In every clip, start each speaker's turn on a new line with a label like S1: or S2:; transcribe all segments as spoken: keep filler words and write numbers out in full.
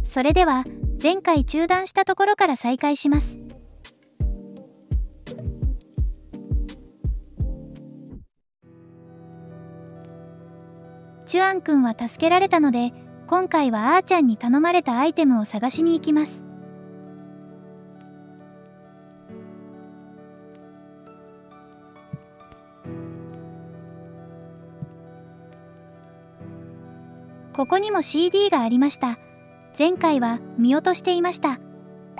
S1: それでは前回中断したところから再開します。チュアンくんは助けられたので、今回はあーちゃんに頼まれたアイテムを探しに行きます。ここにも シーディー がありました。前回は見落としていました。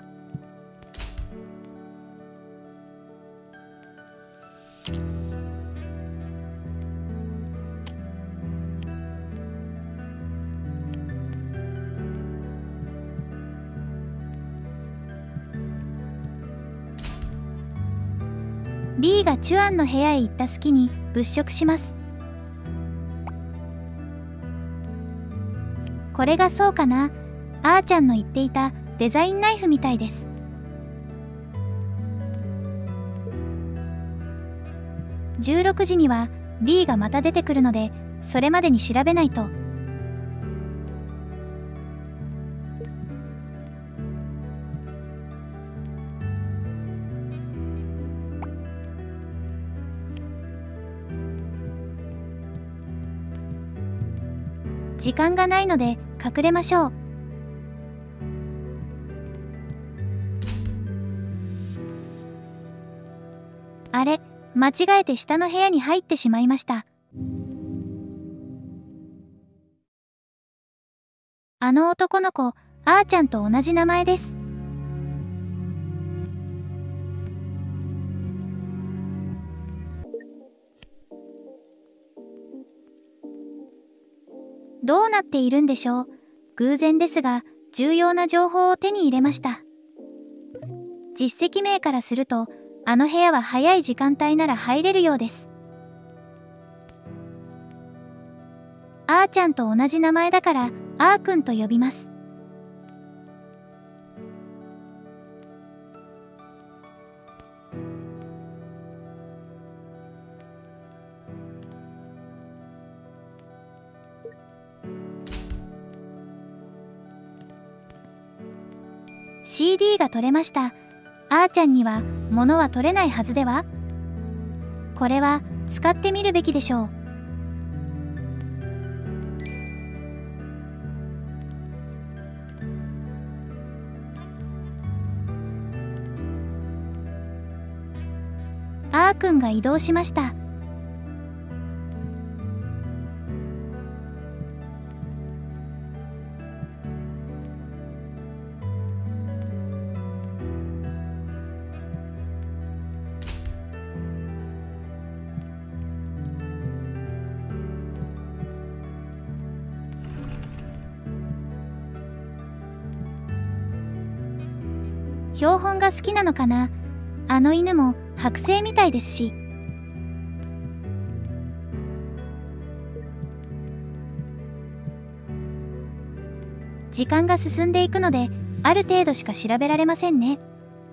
S1: リーがチュアンの部屋へ行った隙に物色します。これがそうかな。あーちゃんの言っていたデザインナイフみたいです。じゅうろくじにはリーがまた出てくるので、それまでに調べないと。時間がないので隠れましょう。あれ、間違えて下の部屋に入ってしまいました。あの男の子、あーちゃんと同じ名前です。どうなっているんでしょう。偶然ですが、重要な情報を手に入れました。実績名からすると、あの部屋は早い時間帯なら入れるようです。あーちゃんと同じ名前だから、あーくんと呼びます。シーディー が取れました。あーちゃんには物は取れないはずでは？これは使ってみるべきでしょう。あーくんが移動しました。標本が好きなのかな。あの犬も剥製みたいですし。時間が進んでいくので、ある程度しか調べられませんね。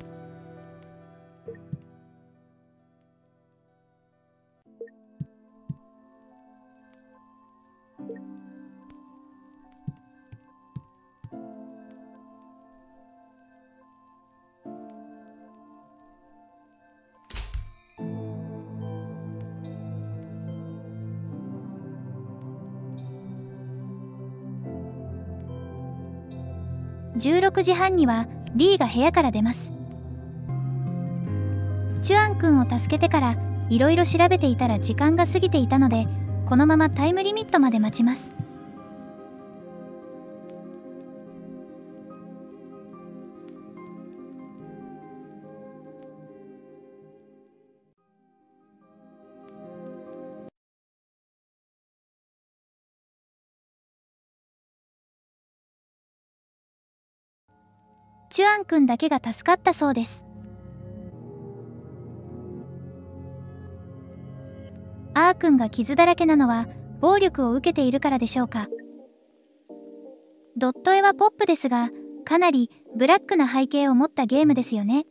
S1: じゅうろくじはんにはリーが部屋から出ます。チュアンくんを助けてからいろいろ調べていたら時間が過ぎていたので、このままタイムリミットまで待ちます。チュアンくんだけが助かったそうです。あーくんが傷だらけなのは暴力を受けているからでしょうか。ドット絵はポップですが、かなりブラックな背景を持ったゲームですよね。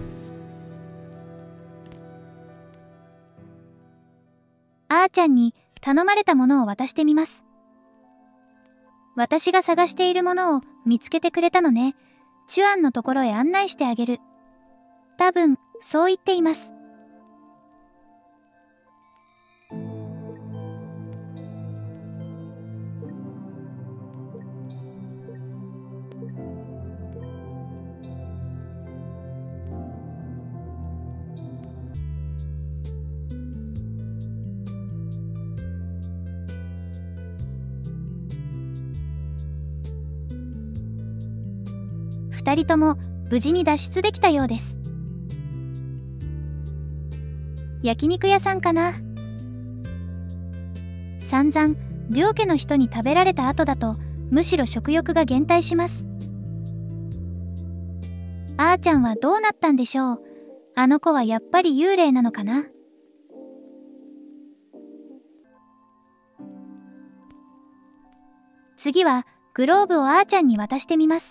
S1: あーちゃんに頼まれたものを渡してみます。私が探しているものを見つけてくれたのね。チュアンのところへ案内してあげる。多分、そう言っています。二人とも無事に脱出できたようです。焼肉屋さんかな。散々両家の人に食べられた後だとむしろ食欲が減退します。あーちゃんはどうなったんでしょう。あの子はやっぱり幽霊なのかな。次はグローブをあーちゃんに渡してみます。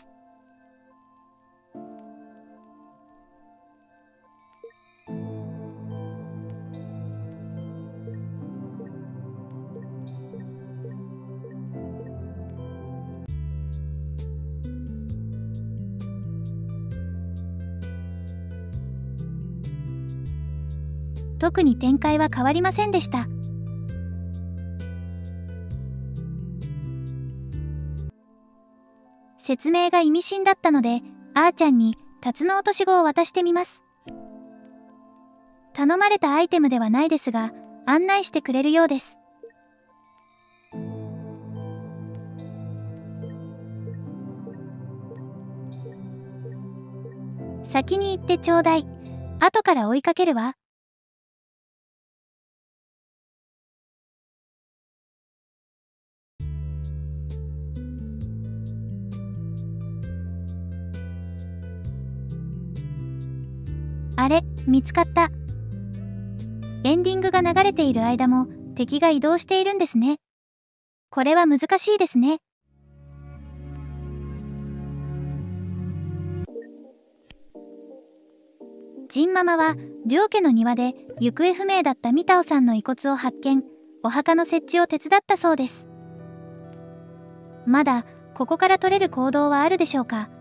S1: 特に展開は変わりませんでした。説明が意味深だったので、あーちゃんにタツノオトシゴを渡してみます。頼まれたアイテムではないですが、案内してくれるようです。先に行ってちょうだい。後から追いかけるわ。あれ、見つかった。エンディングが流れている間も敵が移動しているんですね。これは難しいですね。ジンママは両家の庭で行方不明だったミタオさんの遺骨を発見、お墓の設置を手伝ったそうです。まだここから取れる行動はあるでしょうか。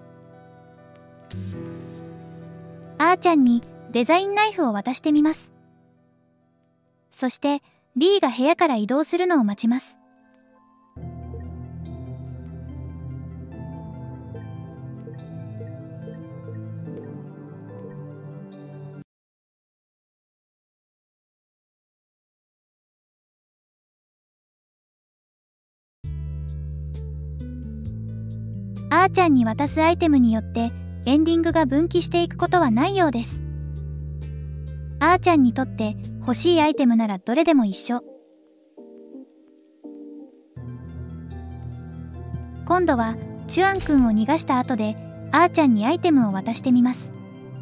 S1: あーちゃんにデザインナイフを渡してみます。そしてリーが部屋から移動するのを待ちます。あーちゃんに渡すアイテムによってエンディングが分岐していくことはないようです。あーちゃんにとって欲しいアイテムならどれでも一緒。今度はチュアンくんを逃がした後であーちゃんにアイテムを渡してみます。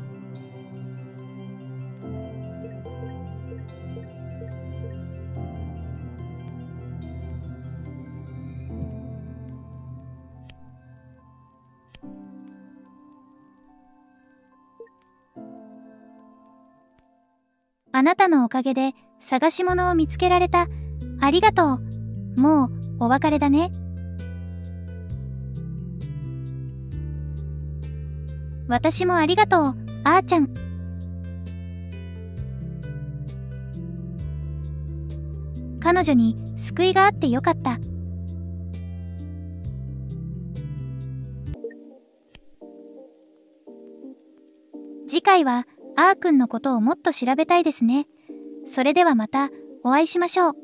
S1: あなたのおかげで探し物を見つけられた。ありがとう。もうお別れだね。私もありがとう、あーちゃん。彼女に救いがあってよかった。次回はあーくんのことをもっと調べたいですね。それではまたお会いしましょう。